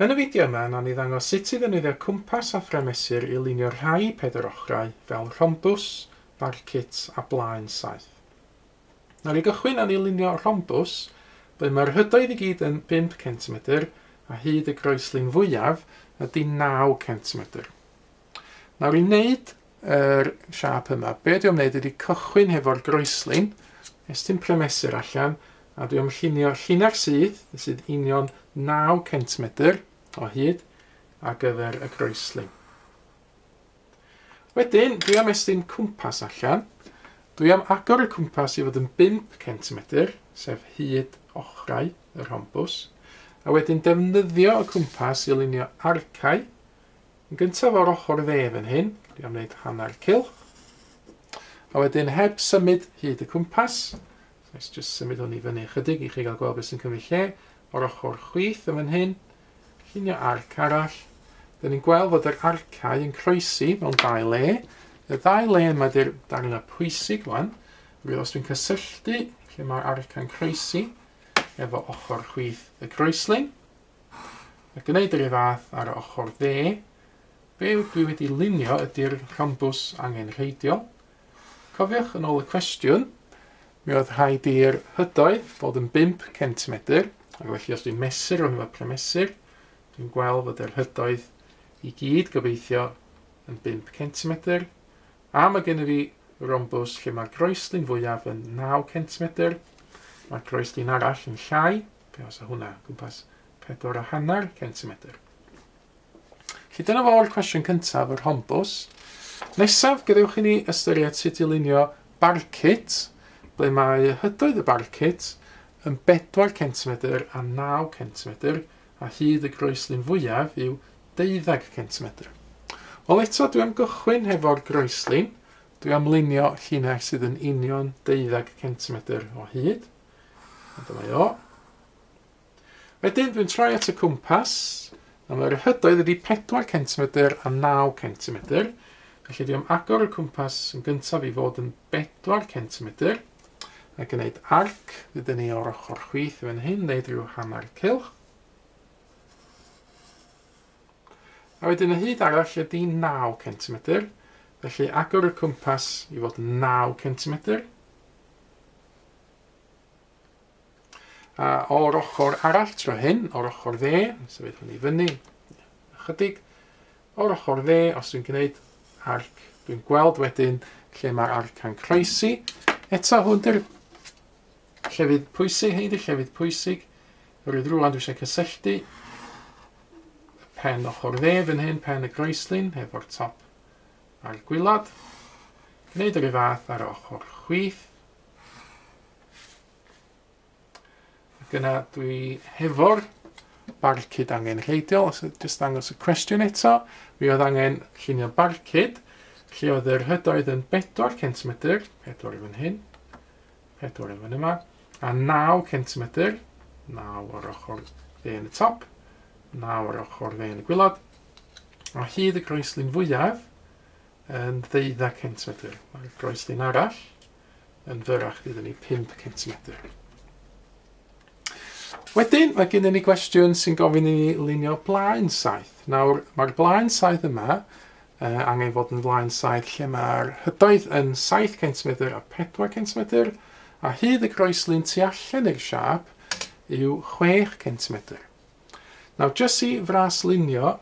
Yn y fideo yma, nawn ni ddangos sut i ddefnyddio cwmpas a Phren Mesur i lunio rhai Pedrochrau fel Rhombws, Barcut a Blaen Saeth. Nawn ni gychwyn â ni lunio Rhombws, ble mae'r hydoedd i gyd yn 5 cm a hyd y groeslin fwyaf ydy 9 cm. Nawr i wneud yr siap yma, be dwi'n wneud ydy cychwyn hefo'r groeslin, estyn Phren Mesur allan, a dwi'n llunio llinell sydd union 9 cm o hyd ar gyfer y groeslin. Wedyn, dwi am estyn cwmpas allan. Dwi am agor y cwmpas i fod yn 5 cm, sef hyd ochrau y rhombws. A wedyn defnyddio y cwmpas i lunio arcau. Yn gyntaf o'r ochr dde fan hyn, dwi am wneud hanner cylch. A wedyn heb symud hyd y cwmpas, let's just symud hwn i fyny chydig i chi gael gweld beth sy'n cymryd lle, o'r ochr chwith yn fan hyn, llunio arc arall. Dyn ni'n gweld fod yr arcau yn croesi mewn 2 le. Y 2 le yma ydy'r darnau pwysig wan. Rwy'n os dwi'n cysylltu lle mae'r arcau'n croesi efo ochr chwith y croeslin. A gwneud yr fath ar y ochr dde. Be dwi wedi lunio ydy'r rhombws angenrheidiol. Cofiwch yn ôl y cwestiwn, mi oedd rhaid i'r hydoedd fod yn 5 cm, ac felly os dwi'n mesur o'n efo Phren Mesur, dwi'n gweld fod yr hydoedd i gyd gobeithio yn 5 cm, a mae gen i fi rhombws lle mae'r groeslin fwyaf yn 9 cm, mae'r groeslin arall yn llai, be os o hwnna, gwmpas 4,5 cm. Felly dyna fo'r cwestiwn cyntaf, yr rhombws. Nesaf, gadewch i ni ystyried sut i lunio Barcut, ble mae hydoedd y Barcut yn 4 cm a 9 cm, a hyd y groeslin fwyaf yw 12 cm. Wel eto, dwi am gychwyn hefo'r groeslin. Dwi am lunio llinell sydd yn union 12 cm o hyd. A dyma o. Wedyn, dwi'n troi at y cwmpas. A mae'r hydoedd ydy 4 cm a 9 cm. Felly dwi am agor y cwmpas yn gyntaf i fod yn 4 cm. A gwneud arc, ydyn ni o'r ochr chwith fan hyn, neud rhyw hanner cylch. A wedyn y hyd arall ydy 9 cm. Felly agor y cwmpas i fod yn 9 cm. A o'r ochr arall tro hyn, o'r ochr dde, sefyd hwn i fyny, ychydig. O'r ochr dde, os dwi'n gwneud arc, dwi'n gweld wedyn lle mae'r arca'n croesi. Eto hwn dy'r llefydd pwysig, hyn ydy'r llefydd pwysig. Rwy'n rwan dwi eisiau cysylltu pen ochr dde fan hyn, pen y groeslin, efo'r top a'r gwylod. Gwneud yr fath ar ochr chwith. Ac yna dwi hefo'r Barcut angenrheidiol, os jyst dangos y cwestiwn eto. Mi oedd angen llunio Barcut, lle oedd yr hydoedd yn 4 cm, 4 fan hyn, 4 fan yma, a 9 cm, 9 o'r ochr dde yn y top, 9 o'r ochr dde yn y gwylod, a hyd y groeslin fwyaf yn 12 cm. Mae'r groeslin arall yn fyrrach gyda ni 5 cm. Wedyn, mae gennym ni gwestiwn sy'n gofyn i ni lunio Blaen Saeth. Nawr, mae'r Blaen Saeth yma angen fod yn Blaen Saeth lle mae'r hydoedd yn 7 cm a 4 cm, a hyd y groeslin tu allan i'r siap yw 6 cm. Nawr, jyst i fras lunio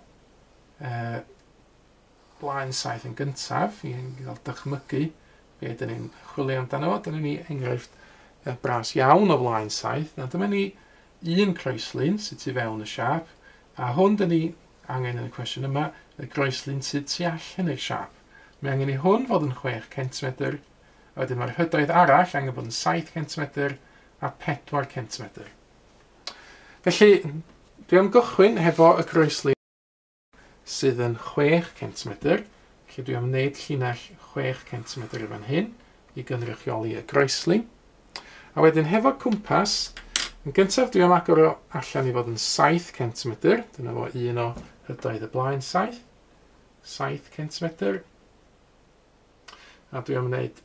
Blaen Saeth yn gyntaf, i gael dychmygu be dyn ni'n chwilio amdano fo. Dyna ni enghraifft bras iawn o Blaen Saeth. Nawr, dyma ni un croeslin sydd tu fewn y siap, a hwn dyn ni angen yn y cwestiwn yma, y groeslin sydd tu allan i'r siap. Mae angen i hwn fod yn 6 cm, a wedyn mae'r hydoedd arall angen bod yn 7 cm a 4 cm. Felly, dwi am gychwyn hefo y groeslin sydd yn 6 cm. Felly dwi am wneud llinell 6 cm i fan hyn i gynrychioli y groeslin. A wedyn hefo cwmpas, yn gyntaf, dwi am agor o allan i fod yn 7 cm. Dyna fo un o hydoedd y Blaen Saeth. 7 cm. A dwi am wneud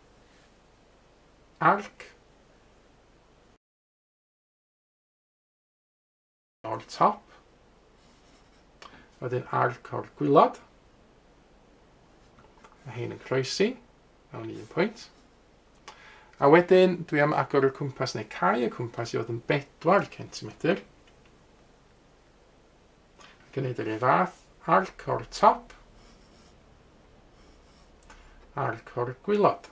arc o'r top. Wedyn arc o'r gwylod. Mae hyn yn croesi mewn 1 pwynt. A wedyn dwi am agor y cwmpas neu cau y cwmpas i fod yn 4 centimetr. Gwneud yr un fath, arc o'r top, arc o'r gwylod.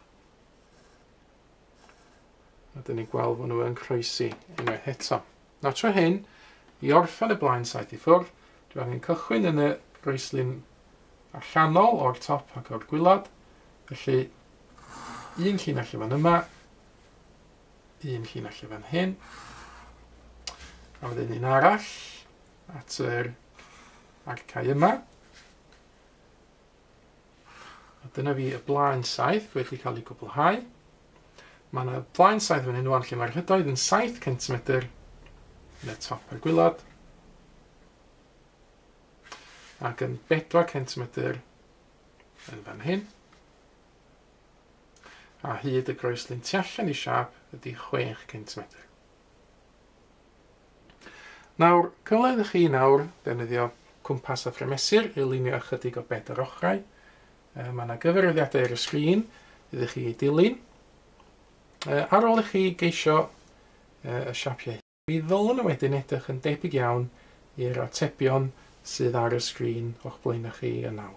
A dyn ni'n gweld bod nhw yn croesi unwaith eto. Nawr tro hyn, i orffen y blaen saith i ffwrdd, dwi angen cychwyn yn y groeslin allanol o'r top ac o'r gwylod. Felly, un llinell i fan yma, un llinell i fan hyn, a wedyn un arall at yr arcau yma. A dyna fi y blaen saith wedi cael ei gwblhau. Mae yna blaen saith fan hyn wan lle mae'r hydoedd yn 7 cm yn y top a'r gwylod, ac yn 4 cm yn fan hyn. A hyd y groeslin tu allan i siap ydy 6 cm. Nawr, cyfleoedd chi nawr defnyddio cwmpas a Phren Mesur i lunio ychydig o Pedrochrau. Mae yna gyfarwyddiadau ar y sgrin idych chi dilyn. Ar ôl i chi geisio y siapiau, mi ddylwn nhw wedyn edrych yn debyg iawn i'r atebion sydd ar y sgrin o'ch blaen chi yn nawr.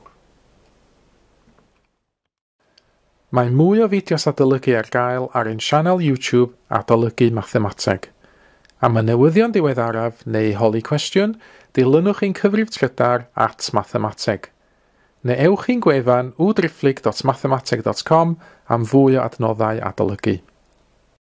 Mae mwy o fideos adolygu ar gael ar ein sianel YouTube Adolygu Mathemateg. Am y newyddion diweddaraf neu holi cwestiwn, dilynwch ein cyfrif trydar @Mathemateg. Neu ewch i'n gwefan www.mathemateg.com am fwy o adnoddau adolygu.